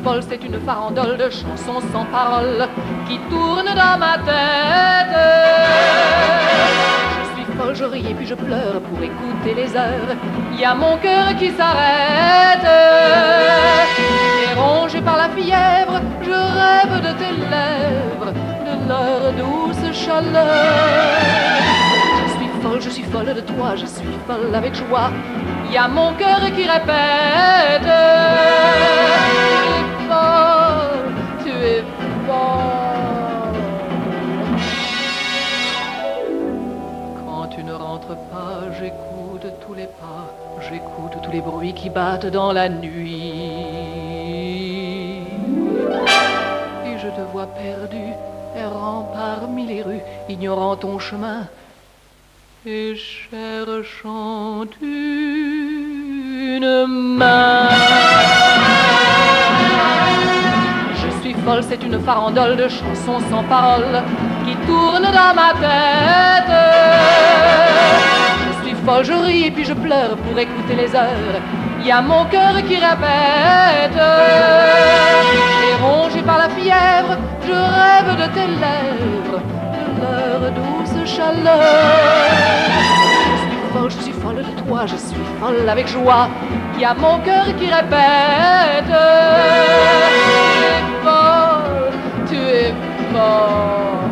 folle, c'est une farandole de chansons sans paroles qui tourne dans ma tête. Je suis folle, je ris et puis je pleure pour écouter les heures. Il y a mon cœur qui s'arrête. Et rongé par la fièvre, je rêve de tes lèvres, de leur douce chaleur. Je suis folle de toi, je suis folle avec joie. Il y a mon cœur qui répète. Tu es folle. Quand tu ne rentres pas, j'écoute tous les pas, j'écoute tous les bruits qui battent dans la nuit. Et je te vois perdu, errant parmi les rues, ignorant ton chemin. Et cherchant une main. Je suis folle, c'est une farandole de chansons sans paroles qui tourne dans ma tête. Je suis folle, je ris et puis je pleure pour écouter les heures. Il y a mon cœur qui répète. Et rongé par la fièvre, je rêve de tes lèvres, de leur douce chaleur. Je suis folle de toi, je suis folle avec joie. Il y a mon cœur qui répète. Tu es folle.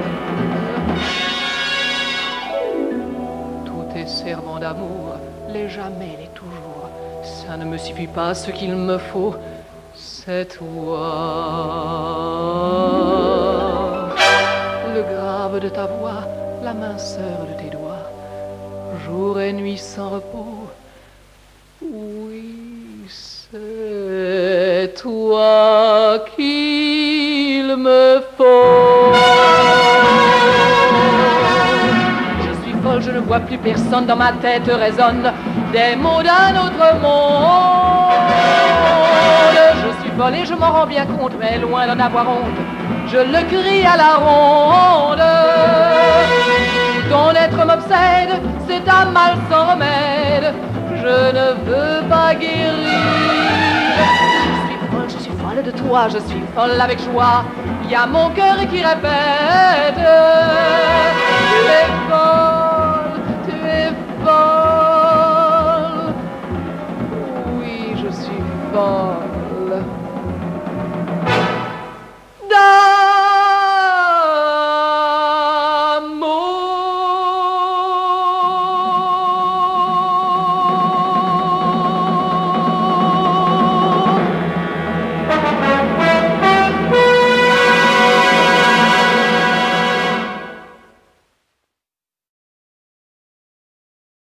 Tout est serment d'amour, les jamais, les toujours. Ça ne me suffit pas, ce qu'il me faut, c'est toi. Le grave de ta voix, la minceur de tes doigts, jour et nuit sans repos. Oui, c'est toi qu'il me faut. Je suis folle, je ne vois plus personne, dans ma tête résonnent des mots d'un autre monde. Je suis folle et je m'en rends bien compte, mais loin d'en avoir honte, je le crie à la ronde. Ton être m'obsède, c'est un mal sans remède, je ne veux pas guérir. Je suis folle de toi, je suis folle avec joie. Il y a mon cœur qui répète. Tu es folle.